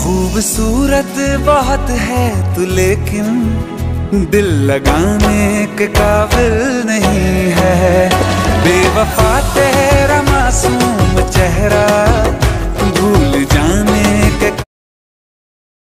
खूबसूरत बहुत है तू, लेकिन दिल लगाने के काबिल नहीं है। बेवफा तेरा मासूम चेहरा